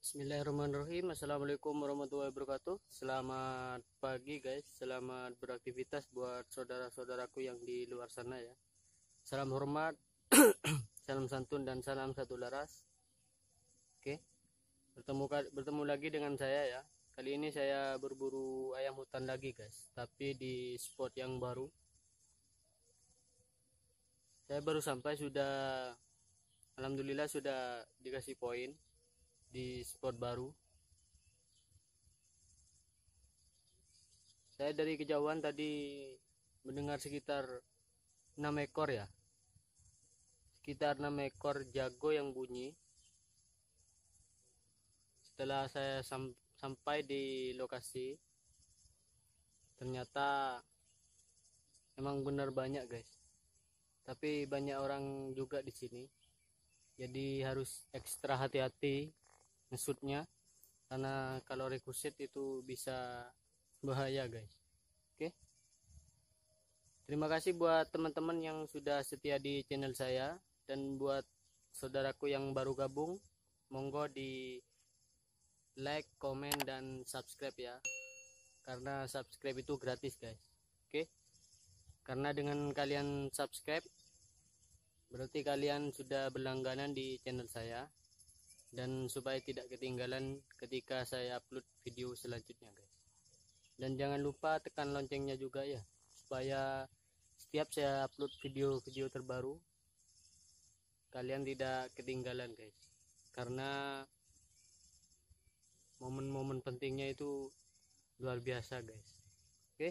Bismillahirrahmanirrahim. Assalamualaikum warahmatullahi wabarakatuh. Selamat pagi guys, selamat beraktivitas buat saudara-saudaraku yang di luar sana ya. Salam hormat, salam santun dan salam satu laras. Oke, bertemu lagi dengan saya ya. Kali ini saya berburu ayam hutan lagi guys, tapi di spot yang baru. Saya baru sampai, alhamdulillah sudah dikasih poin di spot baru. Saya dari kejauhan tadi mendengar sekitar 6 ekor ya. Sekitar 6 ekor jago yang bunyi. Setelah saya sampai di lokasi, ternyata emang benar banyak guys. Tapi banyak orang juga di sini. Jadi harus ekstra hati-hati ngesutnya, karena kalau rekusit itu bisa bahaya guys. Oke, terima kasih buat teman-teman yang sudah setia di channel saya, dan buat saudaraku yang baru gabung, monggo di like, komen, dan subscribe ya, karena subscribe itu gratis guys. Oke, karena dengan kalian subscribe berarti kalian sudah berlangganan di channel saya, dan supaya tidak ketinggalan ketika saya upload video selanjutnya guys. Dan jangan lupa tekan loncengnya juga ya, supaya setiap saya upload video-video terbaru kalian tidak ketinggalan guys, karena momen-momen pentingnya itu luar biasa guys. Oke,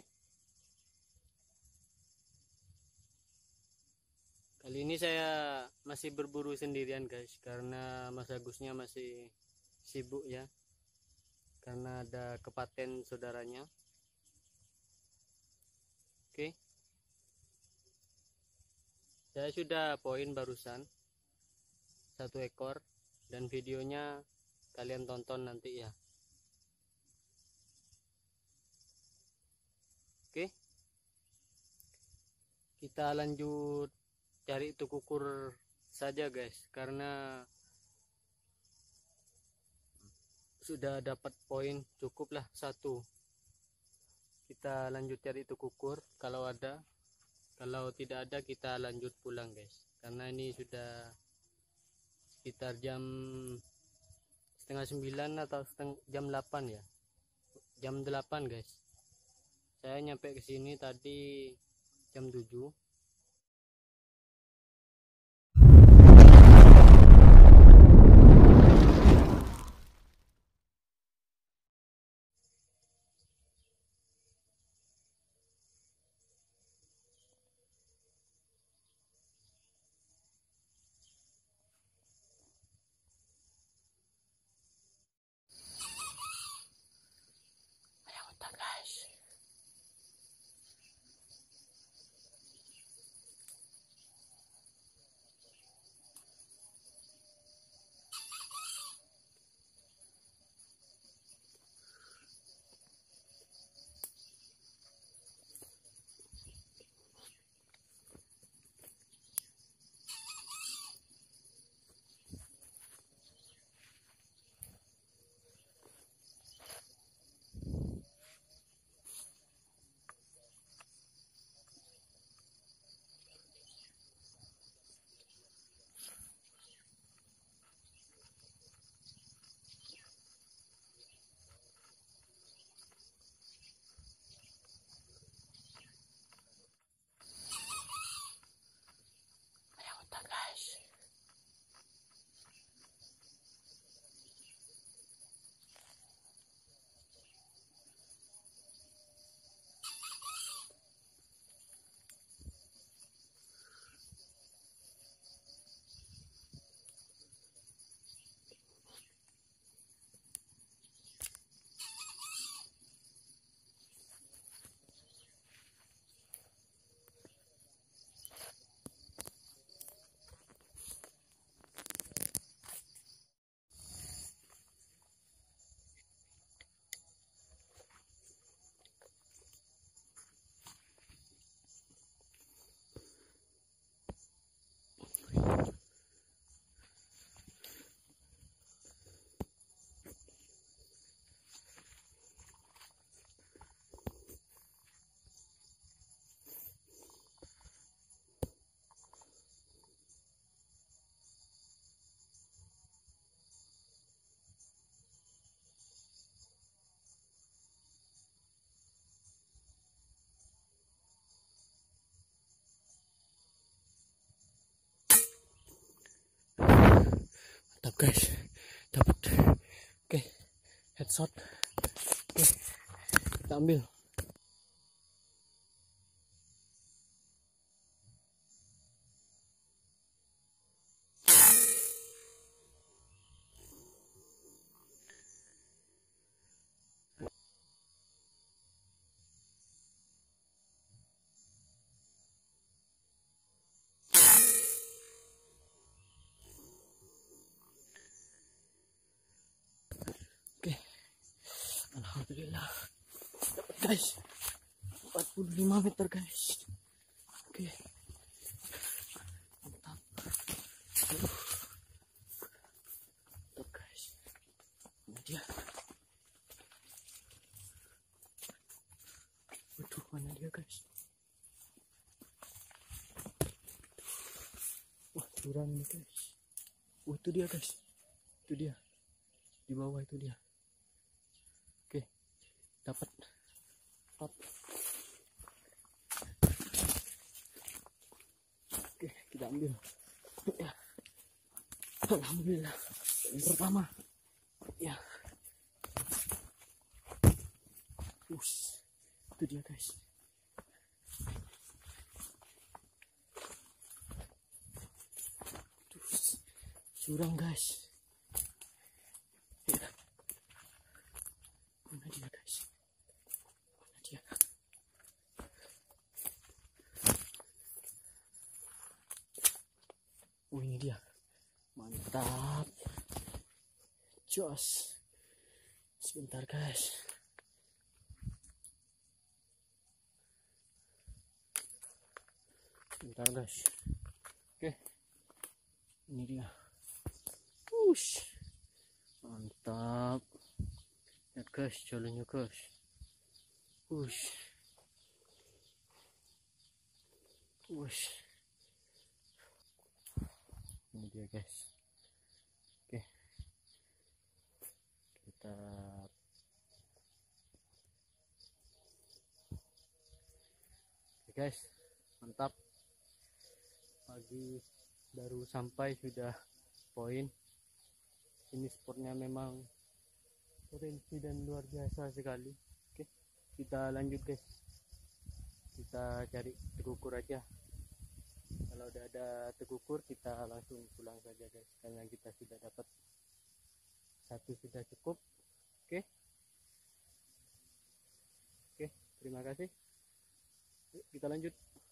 kali ini saya masih berburu sendirian guys, karena Mas Agusnya masih sibuk ya, karena ada kepaten saudaranya. Oke, saya sudah poin barusan 1 ekor, dan videonya kalian tonton nanti ya. Oke, kita lanjut cari tukukur saja guys, karena sudah dapat poin cukup lah 1. Kita lanjut cari tukukur kalau ada, kalau tidak ada kita lanjut pulang guys, karena ini sudah sekitar jam setengah 9 atau jam 8 ya, jam 8 guys. Saya nyampe ke sini tadi jam 7. Ayam hutan guys. guys, dapat. Oke, headshot. Oke, kita ambil. Oke, alhamdulillah dapat guys, 45 meter guys. Oke, mantap. Mantap guys, ini dia. Waduh, mana dia guys? Wah, curang nih guys. Itu dia guys, itu dia di bawah, itu dia. Oke, dapat. Top. Oke, kita ambil. Ya, alhamdulillah yang pertama. Ya, itu dia guys. Curang guys. Ya. Mana dia guys? Mana dia? Ini dia. Mantap. Jos. Sebentar guys. Sebentar guys. Oke. Ini dia. Mantap. Lihat guys, jalannya guys. Ini dia guys. Oke, kita guys, mantap. Pagi baru sampai sudah poin. Ini sportnya memang keren dan luar biasa sekali. Oke, kita lanjut guys. Kita cari tegukur aja. Kalau udah ada tegukur kita langsung pulang saja guys, karena kita sudah dapat satu, sudah cukup. Oke, terima kasih. Yuk, kita lanjut.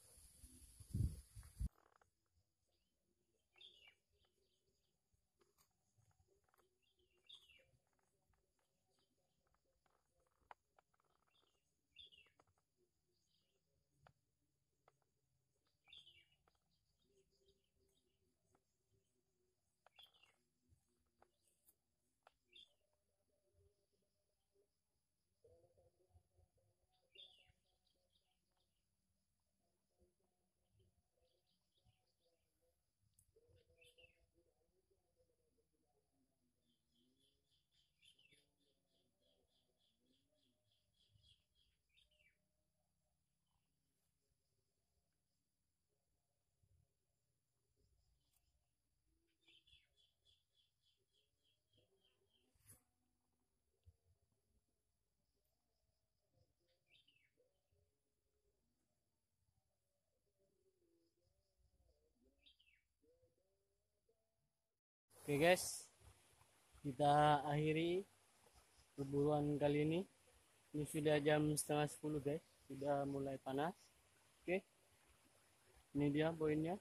Oke guys, kita akhiri perburuan kali ini. Ini sudah jam setengah 10 guys, sudah mulai panas. Oke, ini dia poinnya.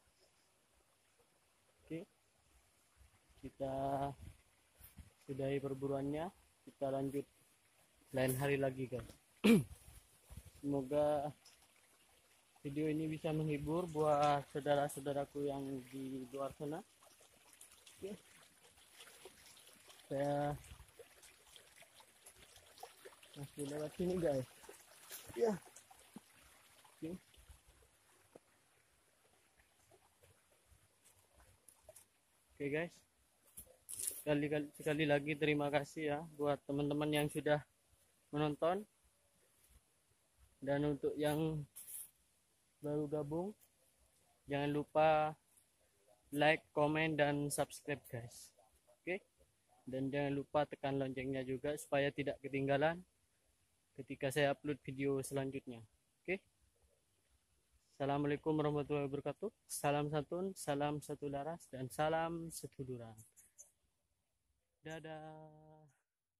Oke, kita sudahi perburuannya. Kita lanjut lain hari lagi guys. Semoga video ini bisa menghibur buat saudara-saudaraku yang di luar sana. Oke, saya masih lewat sini guys. Ya. Oke guys, sekali lagi terima kasih ya buat teman-teman yang sudah menonton, dan untuk yang baru gabung jangan lupa like, komen, dan subscribe guys. Oke, dan jangan lupa tekan loncengnya juga supaya tidak ketinggalan ketika saya upload video selanjutnya. Oke, assalamualaikum warahmatullahi wabarakatuh. Salam santun, salam satu laras, dan salam seduluran. Dadah.